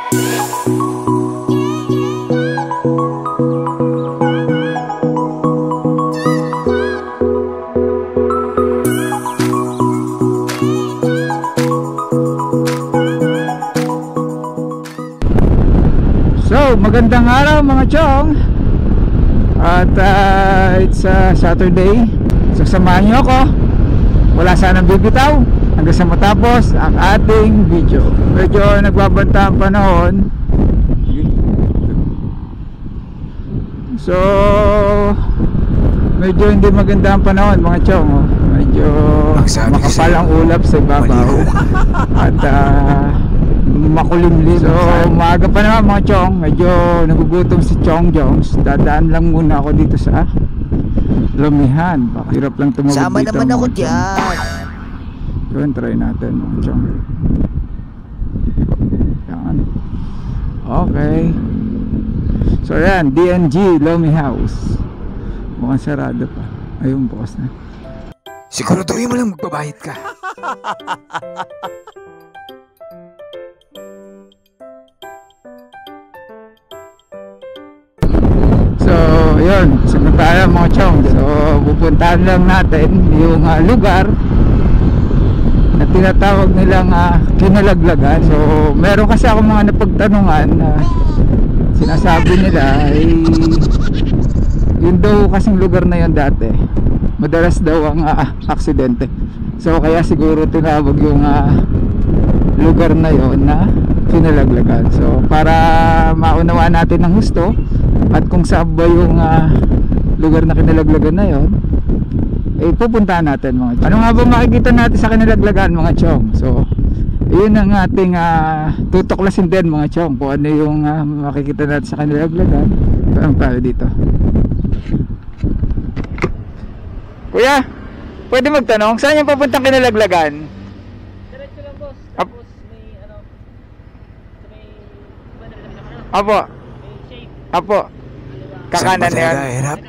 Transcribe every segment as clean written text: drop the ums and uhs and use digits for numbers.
So, magandang araw mga chong. At it's Saturday. So, samahan nyo ako. Wala sanang bibitaw hanggang sa matapos ang ating video. Medyo nagbabanta ang panahon. So, medyo hindi maganda ang panahon mga chong. Medyo makapal ang ulap sa ibabaw. At makulimlim. So maaga pa naman mga chong. Medyo nagugutom si TsongJoms. Dadaan lang muna ako dito sa Lumihan. Hirap lang tumawag dito. Sama naman ako dyan. Yun, try natin mga chong. Yan. Okay. So yan, DNG Lomi House. Mukhang sarado pa. Ayun, bukas na. Siguraduhin mo lang magbabayad ka. So yun, sagot tayo mga chong. So pupuntahan lang natin yung lugar na tinatawag nilang Kinalaglagan. So meron kasi ako mga napagtanungan na sinasabi nila ay yun daw kasing lugar na yun dati madalas daw ang aksidente. So kaya siguro tinawag yung lugar na yun na Kinalaglagan. So para maunawaan natin ng gusto at kung saan ba yung lugar na Kinalaglagan na yun, eh pupuntahan natin mga chong. Ano nga ba makikita natin sa Kinalaglagan mga chong? So yun ang ating tutuklasin din mga chong, kung ano yung makikita natin sa Kinalaglagan. Parang tayo dito. Kuya, pwede magtanong, saan yung papuntang Kinalaglagan? Diretso lang boss, tapos may ano, may Apo. may shape, Apo. Kakanan na yan. Hirap.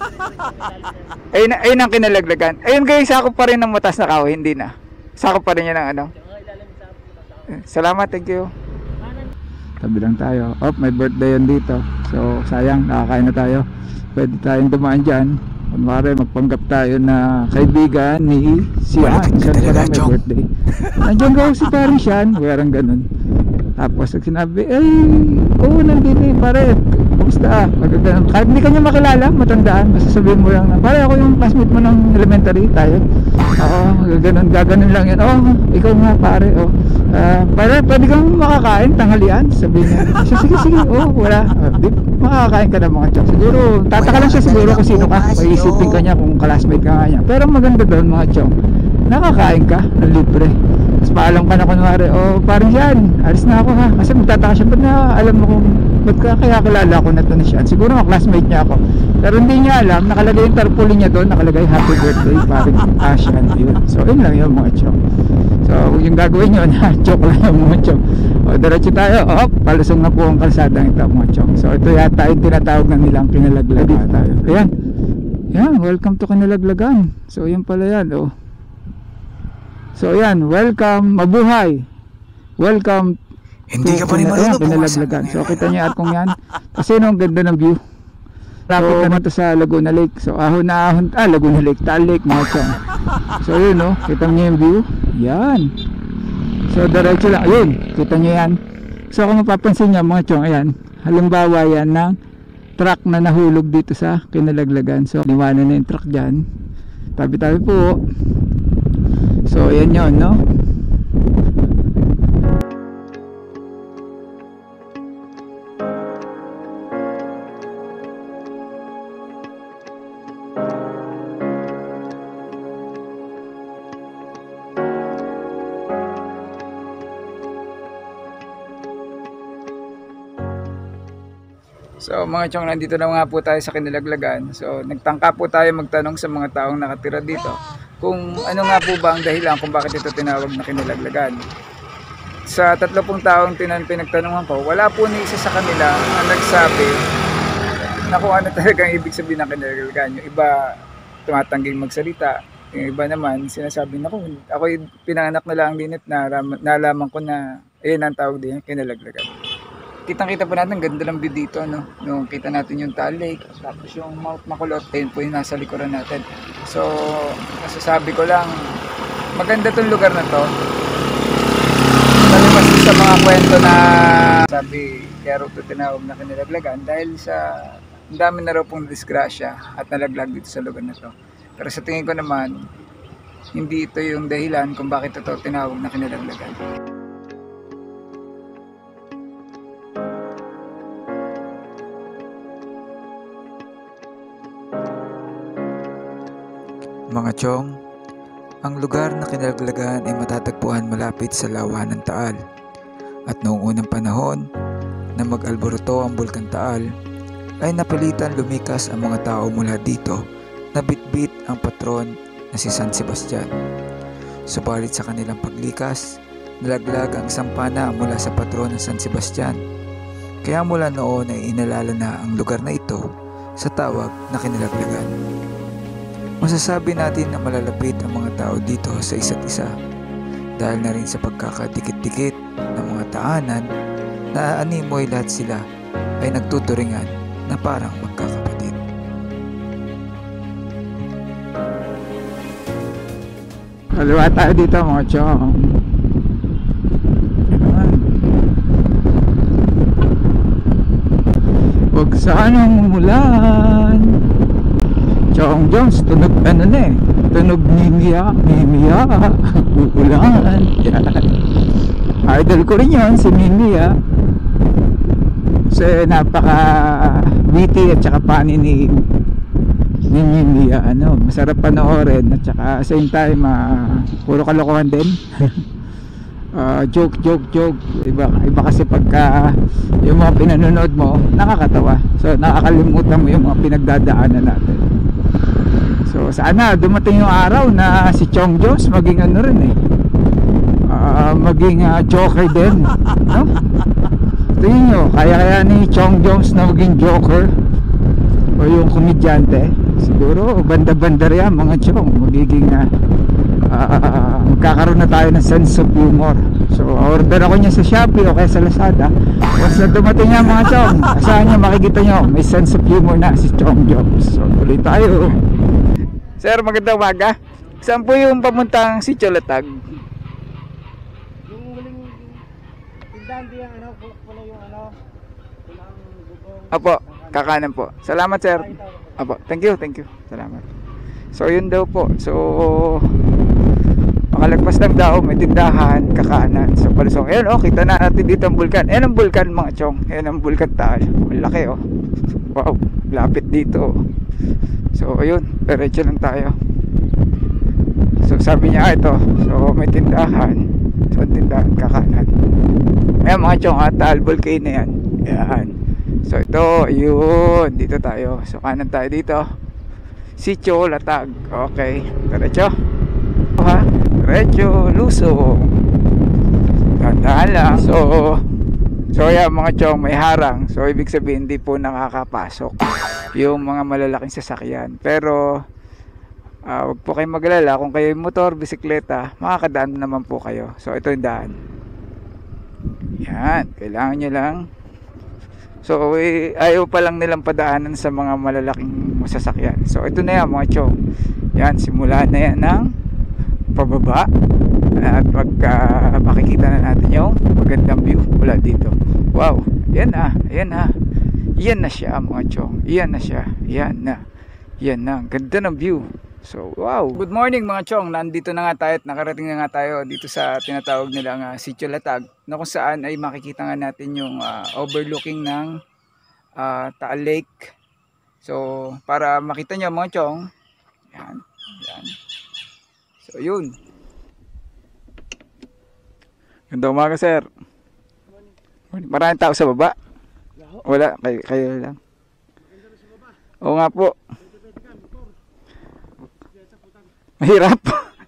Ayun ang Kinalaglagan. Ayun guys, sakop pa rin ng Matas na Kahoy, hindi na. Sakop pa rin yan ng ano. Salamat, thank you. Tabi lang tayo. Oh, may birthday yan dito. So sayang, nakakain na tayo. Pwede tayong dumaan dyan. Kunwari magpanggap tayo na kaibigan ni Sian. Sian pala may birthday. Nandiyan ko si Paris Sian. Werang ganun. Tapos sinabi, oo nandito pare. Kumusta? Magaganon. Kahit hindi kanya makilala, matandaan. Basta sabihin mo lang na, pare ako yung classmate mo ng elementary tayo. Oo, gaganon lang yan. Oh, ikaw nga pare. Oh. Pare, pwede kang makakain tanghalian. Sabihin niya. Sige. Oh, wala. Makakain ka na mga chong. Siguro, tataka lang siya siguro kung sino ka. Maisipin ka niya kung classmate ka nga niya. Pero maganda doon mga chong. Nakakain ka ng libre. Tapos paalam ka na kunwari, oh parang yan, alis na ako ha. Kasi magtataka siya, ba't na alam mo kung ba't ka kaya kilala ko na ito na siya. Siguro mga classmate niya ako. Pero hindi niya alam, nakalagay yung tarpaulin niya doon, nakalagay happy birthday, parang Asian. Yun. So yun lang yun mga chong. So yung gagawin nyo na joke lang yung mga chong. O diretso tayo, palusong na po ang kalsadang ito mga chong. So ito yata yung tinatawag na nilang Kinalaglagan tayo. Ayan, yan, welcome to Kinalaglagan. So yan pala yan, oh. So yan, welcome, mabuhay. Welcome. Hindi ka pa rin marunong Kinalaglagan. So kita niyo at kung yan. Kasi no, ang ganda ng view. Lapit naman to sa Laguna Lake. So Laguna Lake, Taal Lake mga chong. So yun no, kita niyo yung view. Yan. So diretso lang, ayun, kita niyo yan. So kung mapapansin niyo mga chong, ayan, halimbawa yan ng truck na nahulog dito sa Kinalaglagan. So liwanan na yung truck dyan. Tabi-tabi po. So ayan yun no. So mga chong, nandito na nga po tayo sa Kinalaglagan. So nagtangka po tayo magtanong sa mga taong nakatira dito kung ano nga po ba ang dahilan kung bakit ito tinawag na Kinalaglagan. Sa 30 taong pinagtanungan ko, wala po ni isa sa kanila ang nagsabi na kung ano talagang ibig sabihin ng Kinalaglagan. Yung iba tumatangging magsalita, yung iba naman sinasabi na ako pinanganak na lang din at nalaman ko na ayun ang tawag din Kinalaglagan. kitang-kita po natin, ganda ng view dito, no? Yung kita natin yung Taal Lake, tapos yung Mount Makulot, ayun po yung nasa likuran natin. So, masasabi ko lang, maganda tong lugar na to. Malipas sa mga kwento na sabi, kaya rin ito tinawag na Kinalaglagan dahil sa ang dami na raw pong disgrasya at nalaglag dito sa lugar na to. Pero sa tingin ko naman, hindi ito yung dahilan kung bakit ito tinawag na Kinalaglagan. Mga Chong, ang lugar na Kinalaglagan ay matatagpuan malapit sa lawa ng Taal. At noong unang panahon na mag-alboroto ang Bulkan Taal, ay napilitan lumikas ang mga tao mula dito na bitbit ang patron na si San Sebastian. Subalit sa kanilang paglikas, nalaglag ang isang pana mula sa patron ng San Sebastian. Kaya mula noon ay inalala na ang lugar na ito sa tawag na Kinalaglagan. Masasabi natin na malalapit ang mga tao dito sa isa't isa dahil na rin sa pagkakadikit-dikit ng mga taanan na animoy lahat sila ay nagtuturingan na parang magkakapatid. Kaliwa tayo dito mga chong. Huwag sanang umulan. TsongJoms, tunog ano na eh. Tunog mimiya, uulan. Yan. Idol ko rin yun, si Mimiya. Kasi napaka witty at saka funny ni Mimiya. Masarap panoorin at saka same time puro kalokohan din. Joke. Iba kasi pagka yung mga pinanonood mo, nakakatawa. So nakakalimutan mo yung mga pinagdadaanan natin. So sana dumating yung araw na si TsongJoms maging ano rin eh. Maging joker din, no? Tingin nyo, kaya ni TsongJoms na maging joker o yung komedyante. Siguro banda-banda yan mga chong. Magiging magkakaroon na tayo ng sense of humor. So order ako niya sa Shopee o kaya sa Lazada. Once na dumating yan mga chong, asahan nyo, makikita nyo may sense of humor na si TsongJoms. So tuloy tayo. Sir, magandang umaga. Saan po yung pamuntang Sitio Latag? Yung huling tindahan diyan pula yung pulang bubong. Apo, kakanan po. Salamat sir. Apo, thank you. Salamat. So yun daw po. So makalagpas lang daw, may tindahan, kakanan. So palusong. Ayun kita na natin dito ang bulkan. Ayan ang bulkan mga chong. Ayan ang Bulkan Taal. Malaki oh. Wow, lapit dito. So ayun, diretso lang tayo. So sabi niya ito. So may tindahan. So tindahan, kakanan. Ayan mga chong, Taal Volcano yan. Ayan. So ito, yun, dito tayo. So kanan tayo dito. Sitio Latag. Okay, diretso. Ha? Diretso, lusong. Tandaan lang. So yan mga chong, may harang. So ibig sabihin hindi po nakakapasok yung mga malalaking sasakyan. Pero wag po kayong magalala. Kung kayo yung motor, bisikleta, makakadaan naman po kayo. So ito yung daan. Yan, kailangan nyo lang. So ayaw pa lang nilang padaanan sa mga malalaking sasakyan. So ito na yan mga chong. Yan, simula na yan ng pababa. At makikita na natin yung magandang view mula dito. Wow, yan na. Yan na siya mga chong. Yan na. Ganda ng view. So wow. Good morning mga chong. Nandito na nga tayo at nakarating na nga tayo dito sa tinatawag nilang Sitio Latag, na kung saan ay makikita nga natin yung overlooking ng Taal Lake. So para makita nyo mga chong, yan. So yun. Ganda umaga sir. Maraming tao sa baba? Wala, kayo lang. Oo nga po. Mahirap.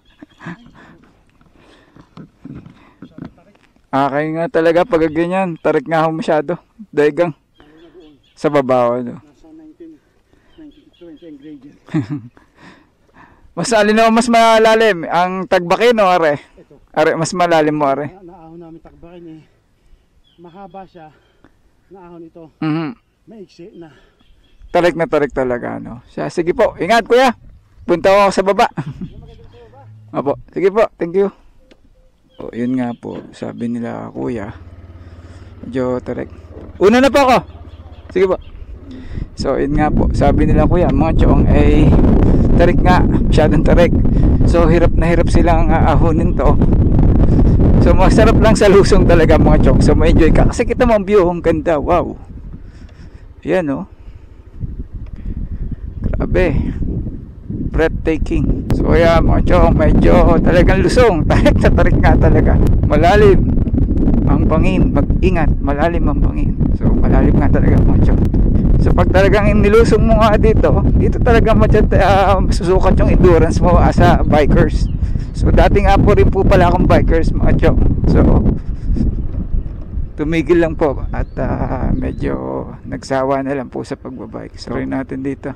Kayo nga talaga pag ganyan. Tarik nga ako masyado. Daigang. Sa babaw. Nasa 19-20 ang gradient. Mas alin o mas malalim? Ang Tagbakin o are? Are, mas malalim mo are? Naahon namin Tagbakin eh. Mahaba siya. na ahon ito. Maiksi na. Tarik talaga, no? Sige po, ingat kuya. Punta ako sa baba. Opo, sige po, thank you. O, yun nga po, sabi nila kuya. Medyo tarik. Una na po ako. Sige po. So, yun nga po, sabi nila kuya, mga chong ay tarik nga, masyadong tarik. So, hirap na hirap silang ahonin to. So, masarap lang sa lusong talaga mga chong. So, ma-enjoy ka. Kasi kita mo ang view, ang ganda, wow. Yan, oh. Grabe. Breathtaking. So yeah mga chong, medyo talagang lusong. Tarik na tarik nga talaga. Malalim ang bangin. Mag-ingat, malalim ang bangin. So malalim nga talaga mga chong. So pag talagang nilusong mo nga dito talaga masusukat yung endurance mo as a bikers. So dating apo rin po pala akong bikers mga chong. So tumigil lang po at medyo nagsawa na lang po sa pagbabike. So try natin dito.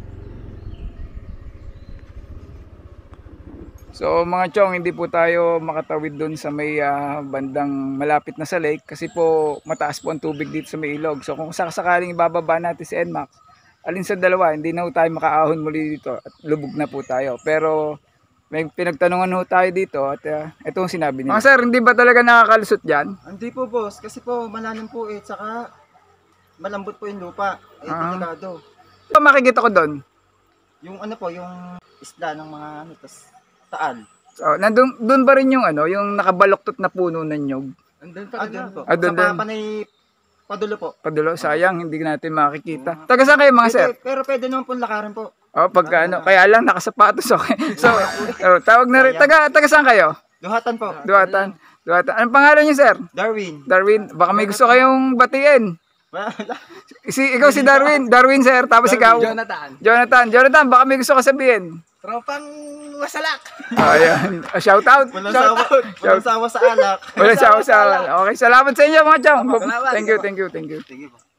So mga chong, hindi po tayo makatawid doon sa may bandang malapit na sa lake kasi po mataas po ang tubig dito sa may ilog. So kung sakasakaling ibababa natin si NMAX, alin sa dalawa, hindi na po tayo makaahon muli dito at lubog na po tayo. Pero may pinagtanungan ho tayo dito at ito ang sinabi nila. Sir, hindi ba talaga nakakalusot dyan? Hindi po boss, kasi po malalim po saka malambot po yung lupa. Delikado. So, makikita ko doon. Yung ano po, yung isda ng mga ano, tas taal. So, doon ba rin yung ano, yung nakabaloktot na puno ng nyog? Andun pa rin po. Doon sa panay padulo po. Padulo, sayang, hindi natin makikita. Taga saan kayo mga sir? Pero pwede naman po lakaran po. Oh, pagka ano, kaya lang nakasapatos okay. So, tawag na rin, taga saan kayo? Duhatan po. Duhatan. Anong pangalan niyo, sir? Darwin, baka may gusto kayong batiin. Ikaw si Darwin sir, tapos ikaw Jonathan, baka may gusto ka sabihin. Tropang masalak. Ayan, shout out. Walang sawa sa alak. Walang sawa sa alak. Okay, salamat sa inyo mga chong. Thank you. Sige po.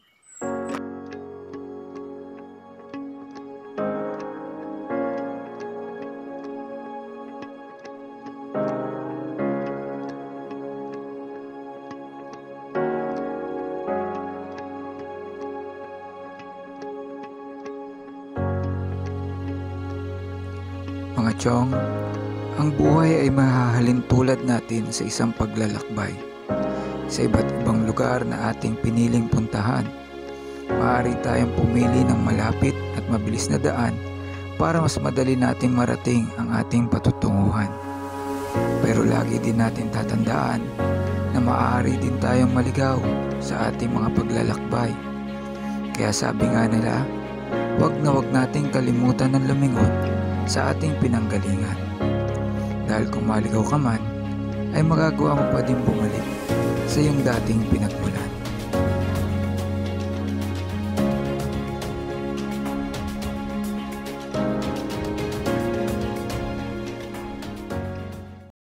Mga chong, ang buhay ay mahahalin tulad natin sa isang paglalakbay. Sa iba't ibang lugar na ating piniling puntahan, maaari tayong pumili ng malapit at mabilis na daan para mas madali nating marating ang ating patutunguhan. Pero lagi din natin tatandaan na maaari din tayong maligaw sa ating mga paglalakbay. Kaya sabi nga nila, wag nating kalimutan ng lumingon sa ating pinanggalingan. Dahil kung maligaw ka man, ay magagawa mo pa din bumalik sa iyong dating pinagmulan.